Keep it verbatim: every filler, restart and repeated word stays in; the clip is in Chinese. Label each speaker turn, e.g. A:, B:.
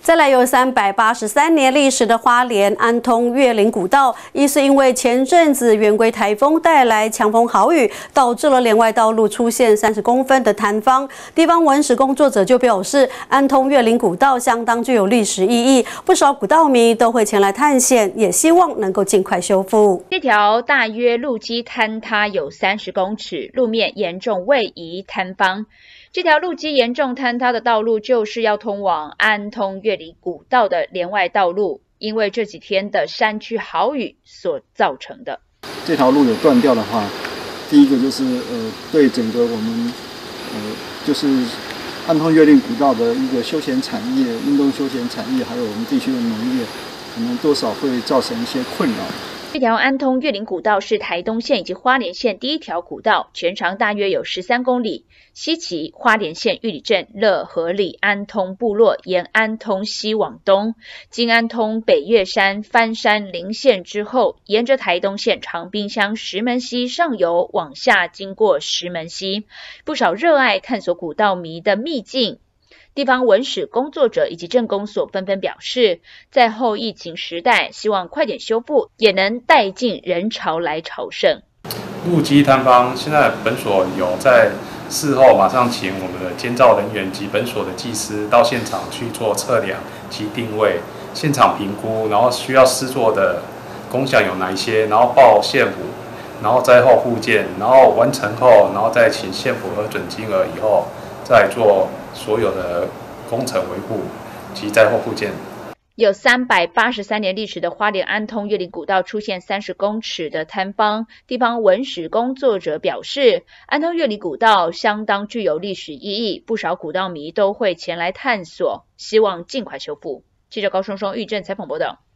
A: 再来有三百八十三年历史的花莲安通月林古道，亦是因为前阵子圆规台风带来强风豪雨，导致了连外道路出现三十公分的坍方。地方文史工作者就表示，安通月林古道相当具有历史意义，不少古道迷都会前来探险，也希望能够尽快修复。
B: 这条大约路基坍塌有三十公尺，路面严重位移坍方。这条路基严重坍塌的道路，就是要通往安通月里古道的连外道路，因为这几天的山区豪雨所造成的。
C: 这条路有断掉的话，第一个就是呃，对整个我们呃，就是安通月里古道的一个休闲产业、运动休闲产业，还有我们地区的农业，可能多少会造成一些困扰。
B: 这条安通月林古道是台东县以及花莲县第一条古道，全长大约有十三公里。西起花莲县玉里镇乐和里安通部落，沿安通西往东，经安通北岳山翻山林线之后，沿着台东县长滨乡石门溪上游往下经过石门溪。不少热爱探索古道迷的秘境，地方文史工作者以及镇公所纷纷表示，在后疫情时代，希望快点修复，也能带进人潮来朝圣。
D: 路基坍方，现在本所有在事后马上请我们的监造人员及本所的技师到现场去做测量及定位，现场评估，然后需要施作的工项有哪一些，然后报县府，然后灾后复建，然后完成后，然后再请县府核准金额以后，再做所有的工程维护及灾后复建。
B: 有三百八十三年历史的花莲安通月林古道出现三十公尺的坍方，地方文史工作者表示，安通月林古道相当具有历史意义，不少古道迷都会前来探索，希望尽快修复。记者高松松玉镇采访报道。